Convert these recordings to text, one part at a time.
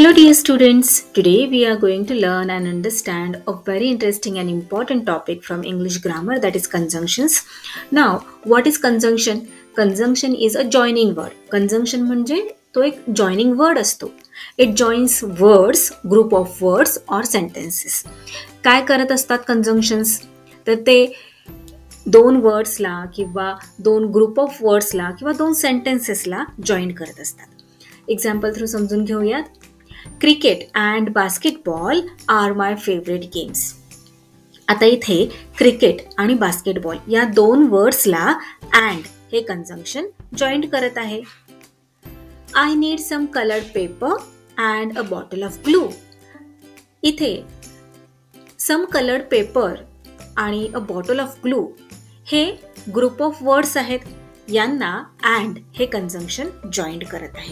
Hello dear students, today we are going to learn and understand a very interesting and important topic from English grammar, that is conjunctions. Now, what is conjunction? Conjunction is a joining word. Conjunction म्हणजे तो एक joining word असतो. It joins words, group of words or sentences. काय करत असतात conjunctions? तर ते दोन वर्ड्सला किंवा दोन ग्रुप ऑफ वर्ड्सला किंवा दोन सेंटेन्सेसला जॉईन करत असतात. एक्झाम्पल थ्रू समजून घेऊयात. Cricket and basketball are my favourite games. आता इथे क्रिकेट आणि बास्केटबॉल या दोन वर्ड्सला अँड हे कंजंक्शन जॉईंट करत आहे. I need some coloured paper and a bottle of glue. इथे सम कलर्ड पेपर आणि अ बॉटल ऑफ ग्लू हे ग्रुप ऑफ वर्ड्स आहेत. यांना अँड हे कंजंक्शन जॉईंट करत आहे.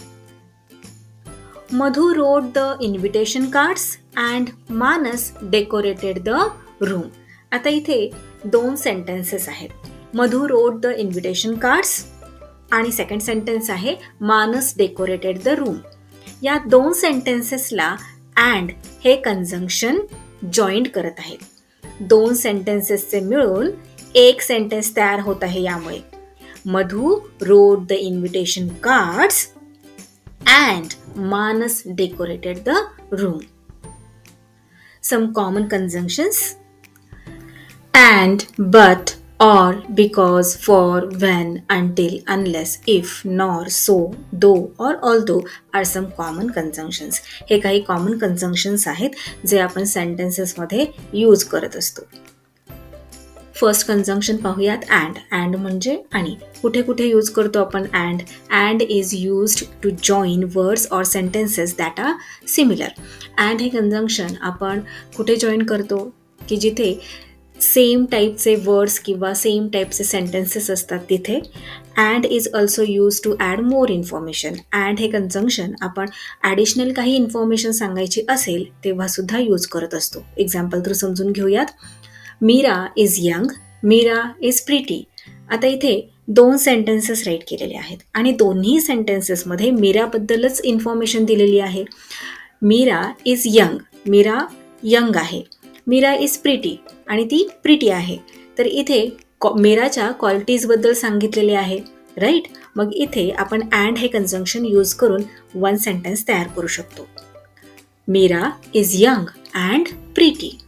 Madhu wrote the invitation cards and Manas decorated the room. आता इथे दोन सेंटेन्सेस आहेत. Madhu wrote the invitation cards आणि सेकंड सेंटेन्स आहे मानस डेकोरेटेड द रूम. या दोन सेंटेन्सेसला अँड हे कंजंक्शन जॉईंट करत आहेत. दोन सेंटेन्सेसचे मिळून एक सेंटेन्स तयार होत आहे. यामुळे मधु wrote the invitation cards and Manas decorated the room. Some common conjunctions: and, but, or, because, for, when, until, unless, if, nor, so, though or although are some common conjunctions. हे काही common conjunctions आहेत जे आपण sentences मध्ये use करत असतो. First conjunction पाहूयात and. And म्हणजे आणि. कुठे कुठे यूज करतो आपण and? And is used to join words or sentences that are similar. And हे कंजंक्शन आपण कुठे जॉईन करतो की जिथे सेम टाईपचे वर्ड्स किंवा सेम टाईपचे सेंटेन्सेस असतात तिथे. And is also use to add more information. And हे कंजंक्शन आपण ॲडिशनल काही इन्फॉर्मेशन सांगायची असेल तेव्हा सुद्धा यूज करत असतो. एक्झाम्पल थ्रू समजून घेऊयात. Meera is young, Meera is pretty. आता इथे दोन सेंटेन्सेस राईट केलेले आहेत आणि दोन्ही सेंटेन्सेसमध्ये मीराबद्दलच इन्फॉर्मेशन दिलेली आहे. Meera is young, Meera young आहे. मीरा इज प्रिटी आणि ती प्रिटी आहे. तर इथे मीराच्या क्वालिटीजबद्दल सांगितलेले आहे, राईट. मग इथे आपण अँड हे कंजंक्शन यूज करून वन सेंटेन्स तयार करू शकतो. Meera is young and pretty.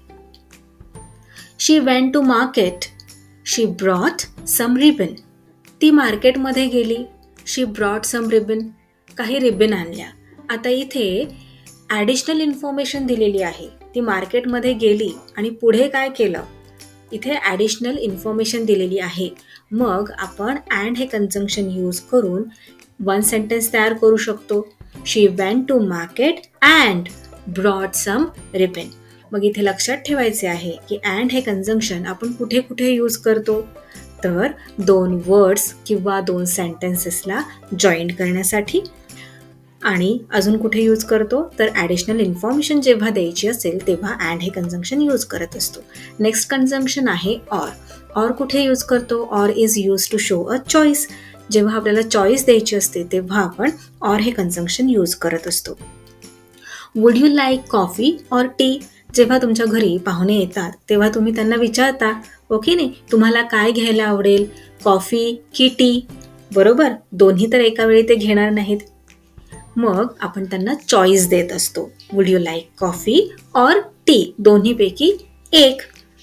She went to market. She brought some ribbon. ती मार्केटमध्ये गेली. She brought some ribbon. काही रिबन आणल्या. आता इथे ॲडिशनल इन्फॉर्मेशन दिलेली आहे. ती मार्केटमध्ये गेली आणि पुढे काय केलं? इथे ॲडिशनल इन्फॉर्मेशन दिलेली आहे. मग आपण अँड हे कंजंक्शन यूज करून वन सेंटेन्स तयार करू शकतो. She went to market and brought some ribbon. मग इथे लक्षात ठेवायचे आहे की अँड हे कंजंक्शन आपण कुठे कुठे यूज करतो? तर दोन वर्ड्स किंवा दोन सेंटेन्सेसला जॉईंट करण्यासाठी. आणि अजून कुठे यूज करतो? तर ॲडिशनल इन्फॉर्मेशन जेव्हा द्यायची असेल तेव्हा अँड हे कंजंक्शन यूज करत असतो. नेक्स्ट कंजंक्शन आहे ऑर. ऑर कुठे यूज करतो? Or is use to show a choice. जेव्हा आपल्याला चॉईस द्यायची असते तेव्हा आपण ऑर हे कंजंक्शन यूज करत असतो. Would you like coffee or tea? जेव्हा तुमच्या घरी पाहुणे येतात तेव्हा तुम्ही त्यांना विचारता, ओके नाही, तुम्हाला काय घ्यायला आवडेल, कॉफी की टी? बरोबर, दोन्ही तर एका वेळी ते घेणार नाहीत. मग आपण त्यांना चॉईस देत असतो. Would you like coffee or tea? दोन्हीपैकी एक.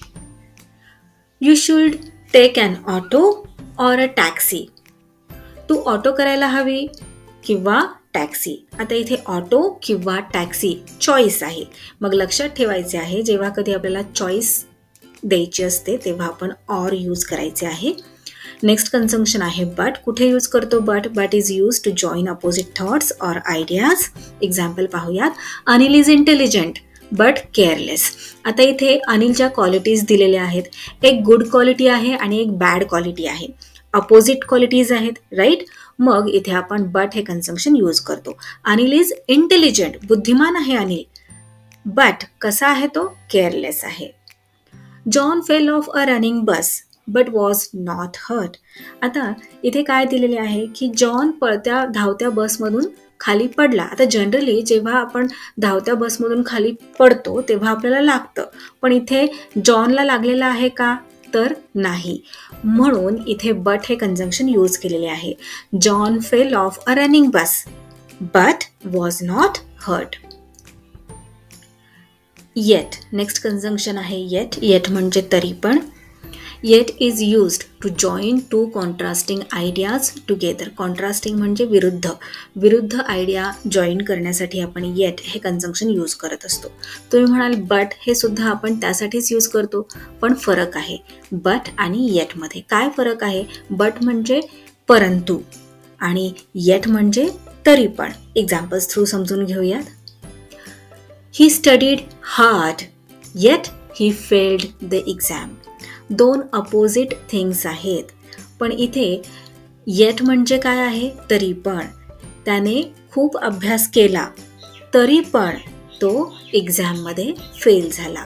You should take an auto or a taxi. तू ऑटो करायला हवी किंवा टॅक्सी. आता इथे ऑटो किंवा टॅक्सी चॉईस आहे. मग लक्षात ठेवायचे आहे जेव्हा कधी आपल्याला चॉईस द्यायची असते तेव्हा आपण ऑर यूज करायचे आहे. नेक्स्ट कंजंक्शन आहे बट. कुठे यूज करतो but? But is use to join opposite thoughts or ideas. Example पाहूयात. Anil is intelligent but careless. आता इथे अनिलच्या क्वालिटीज दिलेल्या आहेत. एक गुड क्वालिटी आहे आणि एक बॅड क्वालिटी आहे. अपोजिट क्वालिटीज आहेत, राईट. मग इथे आपण बट हे कंजंक्शन यूज करतो. अनिल इज इंटेलिजंट, बुद्धिमान आहे अनिल. बट कसा आहे तो? केअरलेस आहे. John fell off a running bus but was not hurt. आता इथे काय दिलेले आहे की जॉन पळत्या धावत्या बसमधून खाली पडला. आता जनरली जेव्हा आपण धावत्या बसमधून खाली पडतो तेव्हा आपल्याला लागतं, पण इथे जॉनला लागलेलं आहे का? तर नाही. म्हणून इथे बट हे कंजंक्शन यूज केलेले आहे. John fell off a running bus but was not hurt. Yet, next conjunction आहे येट. येट म्हणजे तरी पण. Yet is used to join two contrasting ideas together. Contrasting म्हणजे विरुद्ध आयडिया जॉईन करण्यासाठी आपण येट हे कंजंक्शन यूज करत असतो. तुम्ही म्हणाल बट हे सुद्धा आपण त्यासाठीच यूज करतो, पण फरक आहे बट आणि येटमध्ये. काय फरक आहे? बट म्हणजे परंतु आणि येट म्हणजे तरी पण. एक्झाम्पल्स थ्रू समजून घेऊयात. He studied hard, yet he failed the exam. दोन अपोजिट थिंग्स आहेत, पण इथे येट म्हणजे काय आहे? तरी पण. त्याने खूप अभ्यास केला, तरी पण तो एक्झाममध्ये फेल झाला.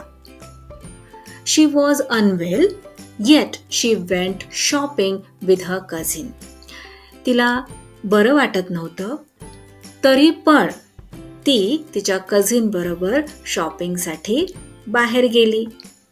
She was unwell, yet she went shopping with her cousin. तिला बरं वाटत नव्हतं, तरी पण ती तिच्या कझिन बरोबर शॉपिंगसाठी बाहेर गेली.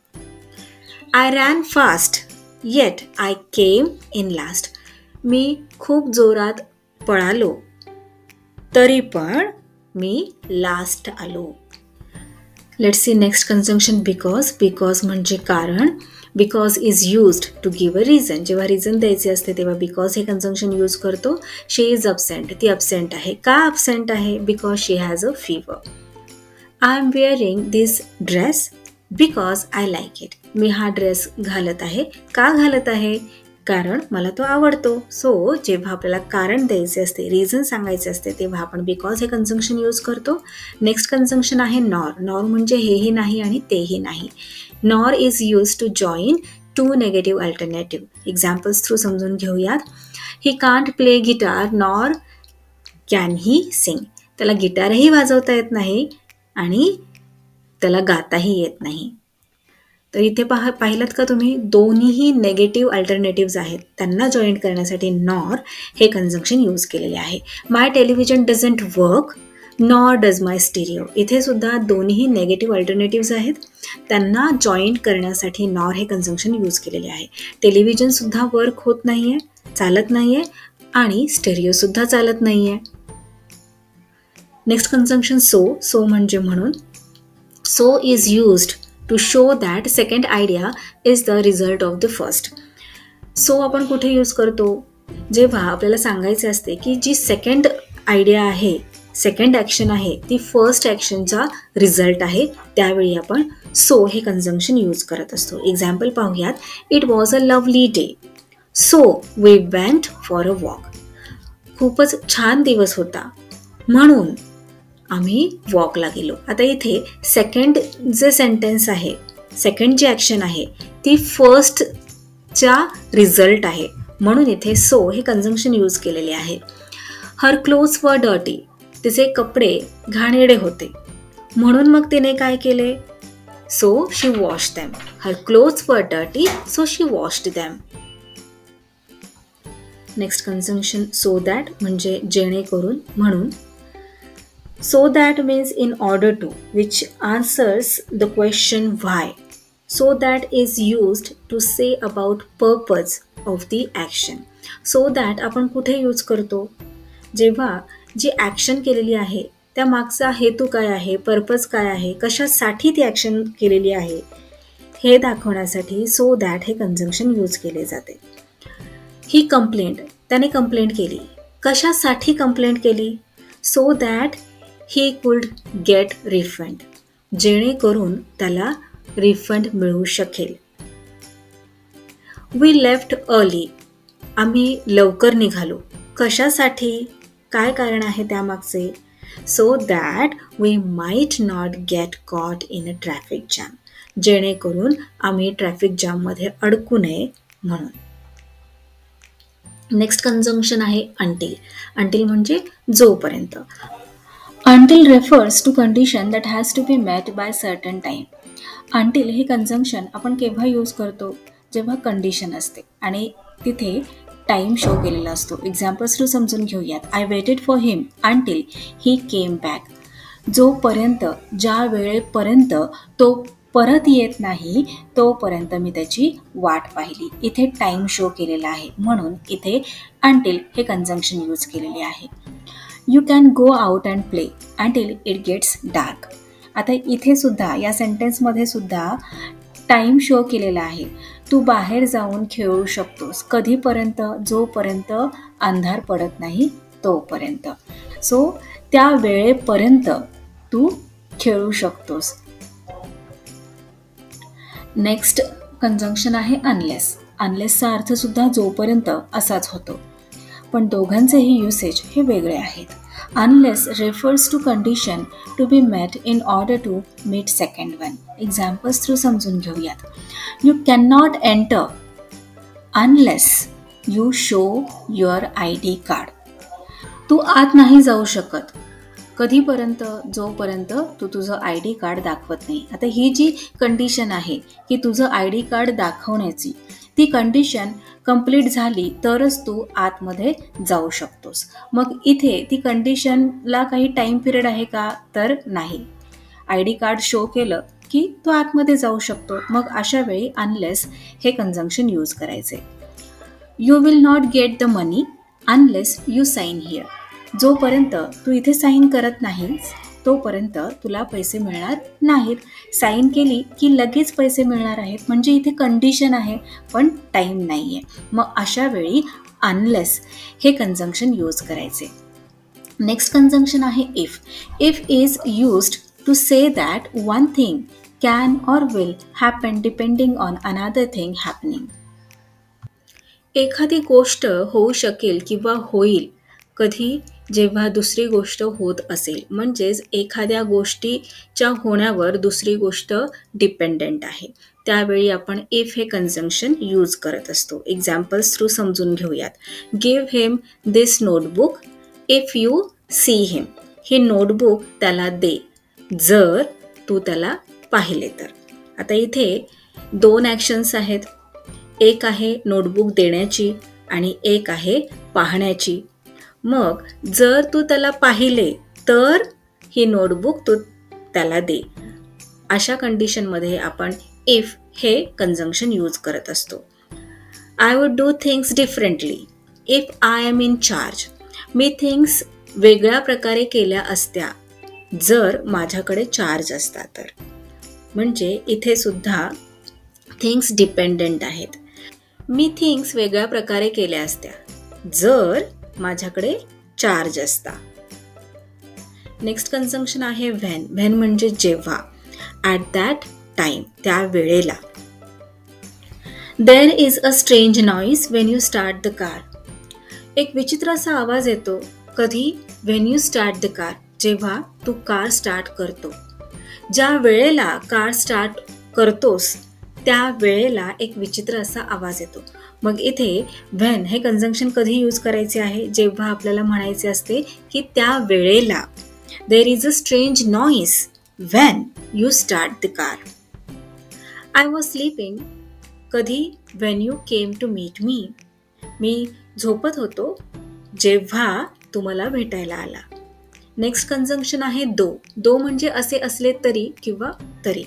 I ran fast yet I came in last. मी खूप जोरात पळालो, तरी पण मी लास्ट आलो. Let's see next conjunction because. Because म्हणजे कारण. Because is used to give a reason. जेव्हा रिझन द्यायचे असते तेव्हा बिकॉज हे कंजंक्शन यूज करतो. She is absent. ती अबसेंट आहे. का अबसेंट आहे? Because she has a fever. I am wearing this dress because I like it. मी हा ड्रेस घालत आहे. का घालत आहे? कारण मला तो आवडतो. सो जेव्हा आपल्याला कारण द्यायचे असते, रिझन सांगायचे असते, तेव्हा आपण बिकॉज हे कंजंक्शन यूज करतो. नेक्स्ट कंजंक्शन आहे नॉर. नॉर म्हणजे हेही नाही आणि तेही नाही. Nor is use to join two negative alternative. Examples through समजून घेऊयात. He can't play guitar nor can he sing. त्याला गिटारही वाजवता येत नाही आणि त्याला गाताही येत नाही. तर इथे पाहिलं का तुम्ही, दोन्हीही नेगेटिव्ह अल्टरनेटिव्ज आहेत. त्यांना जॉईन करण्यासाठी नॉर हे कंजंक्शन यूज केलेले आहे. My television doesn't work nor does my stereo. इथे सुद्धा दोन्ही नेगेटिव्ह अल्टरनेटिव्ज आहेत. त्यांना जॉईन करण्यासाठी नॉर हे कंजंक्शन यूज केलेले आहे. टेलिव्हिजन सुद्धा वर्क होत नाहीये, चालत नाहीये आणि स्टेरिओ सुद्धा चालत नाहीये. Next conjunction so. सो म्हणजे म्हणून. So is used to show that second idea is the result of the first. So आपण कुठे यूज करतो? जेव्हा आपल्याला सांगायचे असते की जी सेकंड आयडिया आहे, सेकंड ॲक्शन आहे, ती फर्स्ट ॲक्शनचा रिझल्ट आहे, त्यावेळी आपण सो हे कंजंक्शन यूज करत असतो. एक्झाम्पल पाहूयात. It was a lovely day so we went for a walk. खूपच छान दिवस होता म्हणून आम्ही वॉकला गेलो. आता इथे सेकंड जे सेंटेन्स आहे, सेकंड जी ॲक्शन आहे, ती फर्स्टचा रिझल्ट आहे, म्हणून इथे सो हे कंजंक्शन यूज केलेले आहे. Her clothes were dirty. तिचे कपडे घाणेरडे होते म्हणून मग तिने काय केले? So she washed them. Her clothes were dirty so she washed them. Next conjunction so that म्हणजे जेणेकरून, म्हणून. So that means in order to, which answers the question why. So that is used to say about purpose of the action. So that आपण कुठे use करतो? जेव्हा जी action केलेली आहे त्या मागचा हेतू काय आहे, पर्पज काय आहे, कशासाठी ती ॲक्शन केलेली आहे हे दाखवण्यासाठी सो दॅट हे कंजंक्शन यूज केले जाते. ही कंप्लेंट, त्याने कंप्लेंट केली. कशासाठी कंप्लेंट केली? So that he could get refund. जेणेकरून त्याला रिफंड मिळू शकेल. We left early. आम्ही लवकर निघालो. कशासाठी? काय कारण आहे त्यामागचे? So that we might not get caught in a traffic jam. जेणेकरून आम्ही ट्रॅफिक जॅममध्ये अडकू नये म्हणून. नेक्स्ट कंजंक्शन आहे until. until म्हणजे जोपर्यंत. Until refers to condition that has to be met by certain time. Until हे कंजंक्शन आपण केव्हा यूज करतो? जेव्हा कंडिशन असते आणि तिथे टाईम शो केलेला असतो. एक्झाम्पल्स थ्रू समजून घेऊयात. I waited for him until he came back. जोपर्यंत, ज्या वेळेपर्यंत तो परत येत नाही तोपर्यंत मी त्याची वाट पाहिली. इथे टाईम शो केलेला आहे म्हणून इथे अंटिल हे कंजंक्शन यूज केलेले आहे. You can go out and play until it gets dark. आता इथे सुद्धा या सेंटेन्समध्ये सुद्धा टाईम शो केलेला आहे. तू बाहेर जाऊन खेळू शकतोस कधीपर्यंत, जोपर्यंत अंधार पडत नाही तोपर्यंत. सो त्या वेळेपर्यंत तू खेळू शकतोस. नेक्स्ट कंजंक्शन आहे अनलेस. अनलेसचा अर्थ सुद्धा जोपर्यंत असाच होतो, पण दोघांचेही युसेज हे वेगळे आहेत. Unless refers to condition to be met in order to meet second one. Examples through समजून घेऊयात. You can not enter unless you show your ID card. तू आत नाही जाऊ शकत कधीपर्यंत, जोपर्यंत तू तुझं ID कार्ड दाखवत नाही. आता ही जी कंडिशन आहे की तुझं ID कार्ड दाखवण्याची, ती कंडिशन कंप्लीट झाली तरच तू आतमध्ये जाऊ शकतोस. मग इथे ती कंडिशनला काही टाईम पिरियड आहे का, तर नाही. ID कार्ड शो केलं की तो आतमध्ये जाऊ शकतो. मग अशा वेळी अनलेस हे कंजंक्शन यूज करायचे. You will not get the money unless you sign here. जोपर्यंत तू इथे साईन करत नाहीस तोपर्यंत तुला पैसे मिळणार नाहीत. साईन केली की लगेच पैसे मिळणार आहेत, म्हणजे इथे कंडिशन आहे पण टाईम नाही आहे. मग अशा वेळी अनलेस हे कंजंक्शन यूज करायचे. नेक्स्ट कंजंक्शन आहे if. If is used to say that one thing can or will happen depending on another thing happening. एखादी गोष्ट होऊ शकेल किंवा होईल कधी, जेव्हा दुसरी गोष्ट होत असेल. म्हणजेच एखाद्या गोष्टीच्या होण्यावर दुसरी गोष्ट डिपेंडेंट आहे. त्यावेळी आपण इफ हे कंजंक्शन यूज करत असतो. एक्झाम्पल्स थ्रू समजून घेऊयात. Give him this notebook if you see him. हे नोटबुक त्याला दे जर तू त्याला पाहिले तर. आता इथे 2 ॲक्शन्स आहेत. एक आहे नोटबुक देण्याची आणि एक आहे पाहण्याची. मग जर तू त्याला पाहिले तर ही नोटबुक तू त्याला दे. अशा कंडिशनमध्ये आपण इफ हे कंजंक्शन यूज करत असतो. I would do things differently if I am in charge. मी थिंग्स वेगळ्या प्रकारे केल्या असत्या जर माझ्याकडे चार्ज असता तर. म्हणजे इथे सुद्धा थिंग्स डिपेंडेंट आहेत. मी थिंग्स वेगळ्या प्रकारे केल्या असत्या जर माझ्याकडे चार्ज असता. नेक्स्ट कंजंक्शन आहे व्हेन. व्हेन म्हणजे जेव्हा. ॲट दॅट टाईम, त्या वेळेला. There is a strange noise when you start the car. एक विचित्र असा आवाज येतो कधी, when you start the car, जेव्हा तू कार स्टार्ट करतो. ज्या वेळेला कार स्टार्ट करतोस त्या वेळेला एक विचित्र असा आवाज येतो. मग इथे व्हेन हे कंजंक्शन कधी यूज करायचे आहे, जेव्हा आपल्याला म्हणायचे असते की त्या वेळेला. There is a strange noise when you start the car. I was sleeping कधी, when you came to meet me. मी झोपत होतो जेव्हा तू मला भेटायला आला. नेक्स्ट कंजंक्शन आहे दो. दो म्हणजे असे असले तरी किंवा तरी.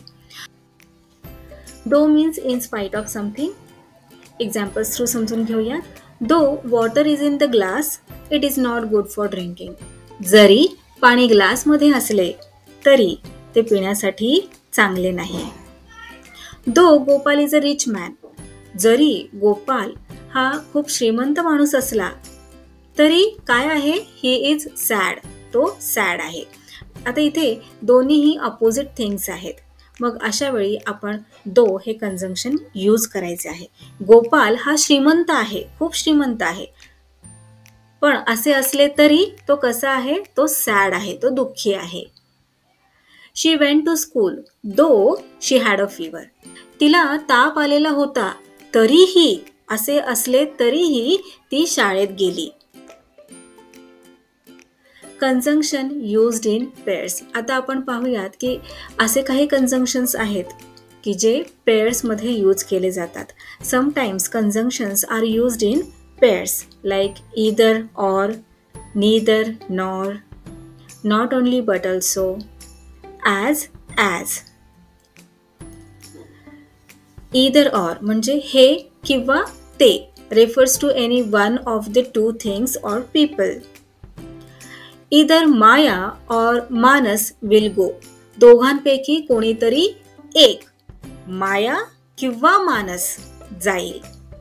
Though means in spite of something. Examples through समजून घेऊया. Though water is in the glass it is not good for drinking. जरी पाणी ग्लासमध्ये असले तरी ते पिण्यासाठी चांगले नाही. Though Gopal is a rich man. जरी गोपाल हा खूप श्रीमंत माणूस असला तरी काय आहे, ही इज सॅड. तो सॅड आहे. आता इथे दोन्हीही अपोजिट थिंग्स आहेत. मग अशा वेळी आपण दो हे कंजंक्शन यूज करायचे आहे. गोपाल हा श्रीमंत आहे, खूप श्रीमंत आहे, पण असे असले तरी तो कसा आहे, तो सॅड आहे, तो दुःखी आहे. She went to school though she had a fever. तिला ताप आलेला होता तरीही, असे असले तरीही ती शाळेत गेली. Conjunction used in pairs. आता आपण पाहूयात की असे काही कंजंक्शन्स आहेत की जे पेअर्समध्ये यूज केले जातात. Sometimes conjunctions are used in pairs like either or, neither nor, not only but also, as. Either or म्हणजे हे किंवा ते refers to any one of the two things or people. Either Maya or Manas will go. दोघांपैकी कोणीतरी एक माया किंवा मानस जाईल.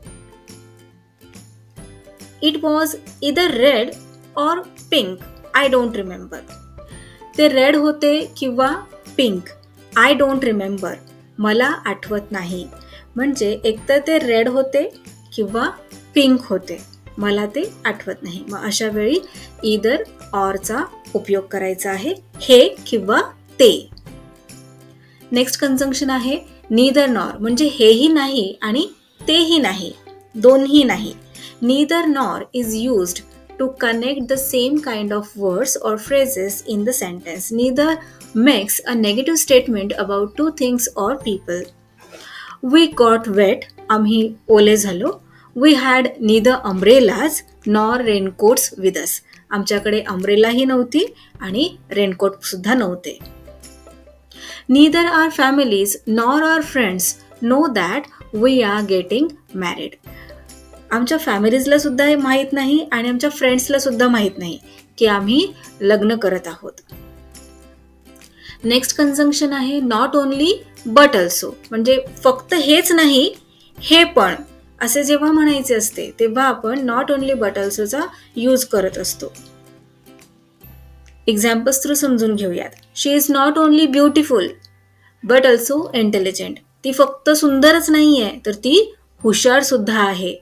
It was either red or pink. I don't remember. ते रेड होते किंवा पिंक. I don't remember. मला आठवत नाही. म्हणजे एकतर ते रेड होते किंवा पिंक होते. मला ते आठवत नाही. मग अशा वेळी either or चा उपयोग करायचा आहे. हे किंवा ते. नेक्स्ट कंजंक्शन आहे neither nor म्हणजे हेही नाही आणि तेही नाही. दोन्ही नाही. Neither nor is used to connect the same kind of words or phrases in the sentence. Neither makes a negative statement about two things or people. We got wet. आम्ही ओले झालो. We had neither umbrellas nor raincoats with us. आमच्याकडे अम्ब्रेलाही नव्हती आणि raincoat सुद्धा नव्हते. Neither our families nor our friends know that we are getting married. आमच्या फॅमिलीजला सुद्धा हे माहीत नाही आणि आमच्या फ्रेंड्सला सुद्धा माहीत नाही की आम्ही लग्न करत आहोत. नेक्स्ट कंजंक्शन आहे नॉट ओनली बट ऑल्सो म्हणजे फक्त हेच नाही हे पण असे जेव्हा म्हणायचे असते तेव्हा आपण नॉट ओनली बट ऑल्सोचा यूज करत असतो. एक्झाम्पल्स थ्रू समजून घेऊयात. She is not only beautiful but also intelligent. ती फक्त सुंदरच नाहीये तर ती हुशार सुद्धा आहे.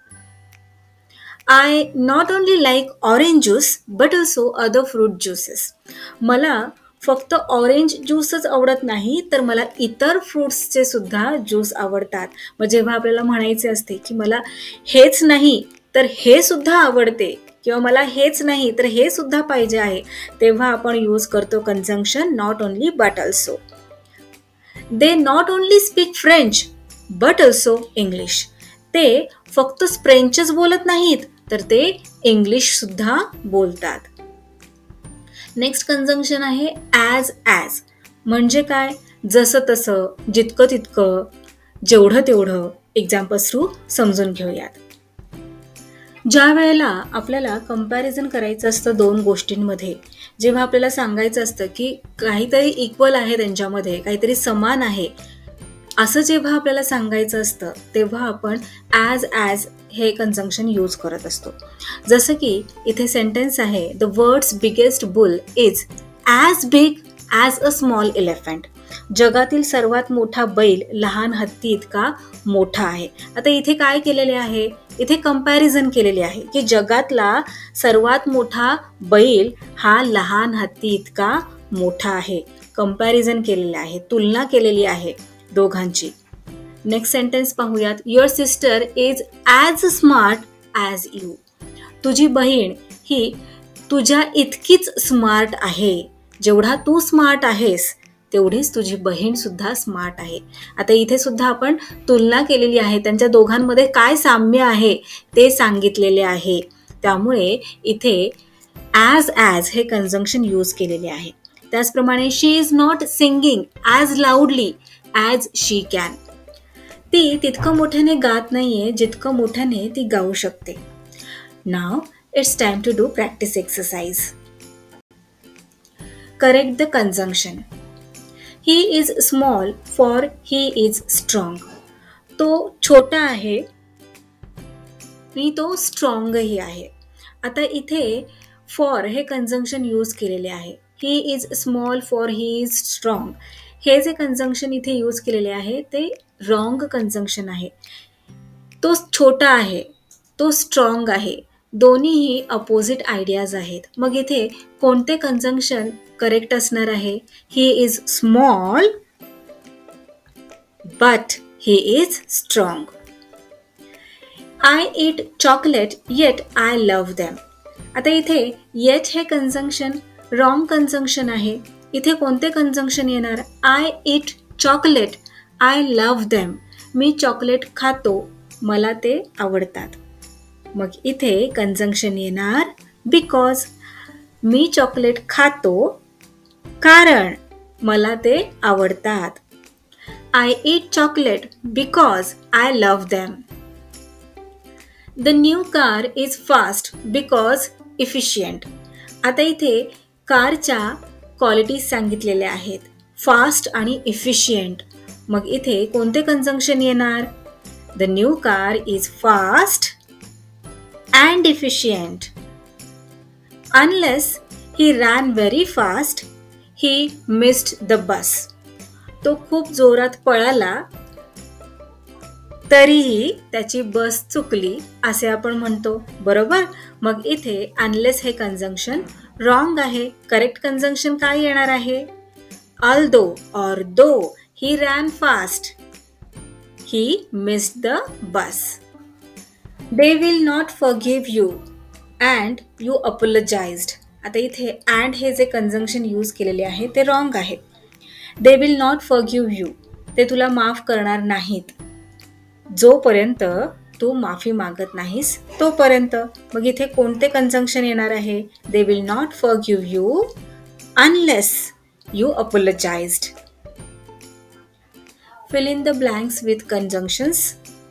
I not only like orange juice but also other fruit juices. मला फक्त ऑरेंज ज्यूसच आवडत नाही तर मला इतर फ्रुट्सचे सुद्धा ज्यूस आवडतात. मग जेव्हा आपल्याला म्हणायचे असते की मला हेच नाही तर हे सुद्धा आवडते किंवा मला हेच नाही तर हे सुद्धा पाहिजे आहे तेव्हा आपण यूज करतो conjunction not only but also. They not only speak French but also English. ते फक्त फ्रेंचच बोलत नाहीत तर ते इंग्लिश सुद्धा बोलतात. नेक्स्ट कंजंक्शन आहे ॲज म्हणजे काय जसं तसं जितकं तितकं जेवढं तेवढं. एक्झाम्पल्स थ्रू समजून घेऊयात. ज्या वेळेला आपल्याला कंपॅरिझन करायचं असतं दोन गोष्टींमध्ये जेव्हा आपल्याला सांगायचं असतं की काहीतरी इक्वल आहे त्यांच्यामध्ये काहीतरी समान आहे असं जेव्हा आपल्याला सांगायचं असतं तेव्हा आपण ॲज हे कंजंक्शन यूज करत असतो. जसं की इथे सेंटेन्स आहे the world's biggest bull is as big as a small elephant. जगातील सर्वात मोठा बैल लहान हत्ती इतका मोठा आहे. आता इथे काय केलेले आहे इथे कंपॅरिझन केलेले आहे की जगातला सर्वात मोठा बैल हा लहान हत्ती इतका मोठा आहे. कंपॅरिझन केलेलं आहे तुलना केलेली आहे दोघांची. नेक्स्ट सेंटेन्स पाहूयात. Your sister is as smart as you. तुझी बहीण ही तुझ्या इतकीच स्मार्ट आहे. जेवढा तू स्मार्ट आहेस तेवढीच तुझी बहीण सुद्धा स्मार्ट आहे. आता इथे सुद्धा आपण तुलना केलेली आहे त्यांच्या दोघांमध्ये काय साम्य आहे ते सांगितलेले आहे. त्यामुळे इथे ॲज हे कंजंक्शन यूज केलेले आहे. त्याचप्रमाणे she is not singing as loudly as she can. ती तितकं मोठ्याने गात नाहीये जितकं मोठ्याने ती गाऊ शकते. Now it's time to do practice exercise. Correct the conjunction. He is small for he is strong. तो छोटा आहे आणि तो स्ट्रॉंगही आहे. आता इथे फॉर हे कंजंक्शन यूज केलेले आहे. He is small for he is strong. हे जे कंजंक्शन इथे यूज केलेले आहे ते रॉंग कंजंक्शन आहे. तो छोटा आहे तो स्ट्रॉंग आहे. दोन्हीही अपोजिट आयडियाज आहेत. मग इथे कोणते कंजंक्शन करेक्ट असणार आहे. He is small but he is strong. I eat chocolate yet I love them. आता इथे येट हे कंजंक्शन रॉंग कंजंक्शन आहे. इथे कोणते कंजंक्शन येणार. I eat chocolate I love them. मी चॉकलेट खातो मला ते आवडतात. मग इथे कंजंक्शन येणार बिकॉज. मी चॉकलेट खातो कारण मला ते आवडतात. I eat chocolate because I love them. The new car is fast because efficient. आता इथे कारच्या क्वालिटीज सांगितलेल्या आहेत, फास्ट आणि इफिशियंट. मग इथे कोणते कंजंक्शन येणार? The new car is fast and efficient. Unless he ran very fast he missed the bus. तो खूप जोरात पळाला तरीही त्याची बस चुकली असे आपण म्हणतो, बरोबर. मग इथे अनलेस हे कंजंक्शन रॉंग आहे. करेक्ट कंजंक्शन काय येणार आहे? ऑल्दो और दो he ran fast he missed the bus. They will not forgive you and you apologized. आता इथे अँड हे जे कंजंक्शन यूज केलेले आहे ते रॉंग आहे. They will not forgive you, ते तुला माफ करणार नाहीत जोपर्यंत तू माफी मागत नाहीस तोपर्यंत. मग इथे कोणते कंजंक्शन येणार आहे? They will not forgive you unless you apologized. Fill in the blanks with conjunctions.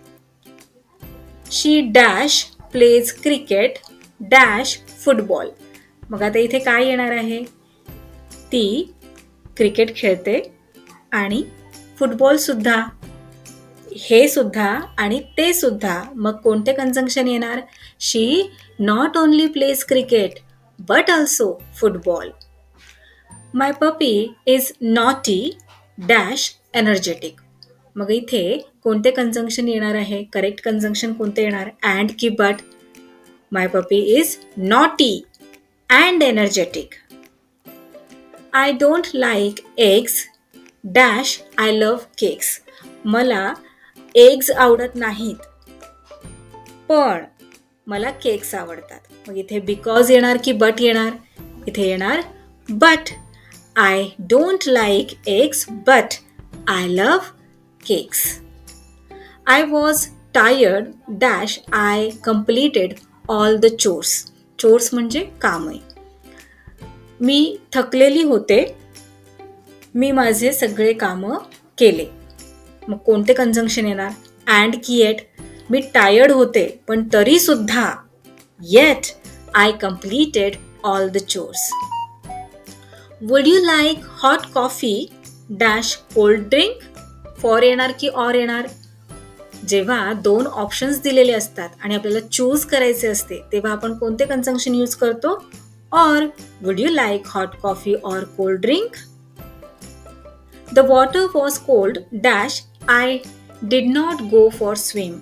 She dash plays cricket dash football. मग आता इथे काय येणार आहे? ती क्रिकेट खेळते आणि फुटबॉल सुद्धा, हे सुद्धा आणि ते सुद्धा. मग कोणते कंजंक्शन येणार? She not only plays cricket but also football. My puppy is naughty dash energetic. मग इथे कोणते कंजंक्शन येणार आहे? करेक्ट कंजंक्शन कोणते येणार? अँड की but. My puppy is naughty and energetic. I don't like eggs dash I love cakes. मला eggs आवडत नाहीत पण मला केक्स आवडतात. मग इथे बिकॉज येणार की बट येणार? इथे येणार but. I don't like eggs but I love cakes. I was tired dash I completed all the chores. Chores म्हणजे कामे. मी थकलेली होते, मी माझे सगळे कामं केले. मग कोणते कंजंक्शन येणार? अँड की येट. मी टायर्ड होते पण तरी सुद्धा yet I completed all the chores. Would you like hot coffee dash cold drink. For येणार की ऑर येणार? जेव्हा दोन ऑप्शन्स दिलेले असतात आणि आपल्याला चूज करायचे असते तेव्हा आपण कोणते कंजंक्शन यूज करतो? Or. Would you like hot coffee or cold drink. The water was cold dash I did not go for swim.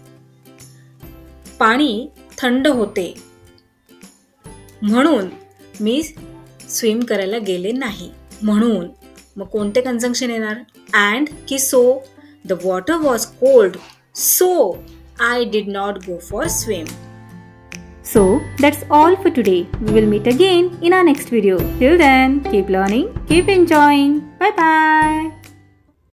पाणी थंड होते म्हणून मी स्विम करायला गेले नाही. म्हणून मग कोणते कंजंक्शन येणार? अँड की so. The water was cold so I did not go for swim. So that's all for today. We will meet again in our next video. Till then, keep learning, keep enjoying. Bye bye.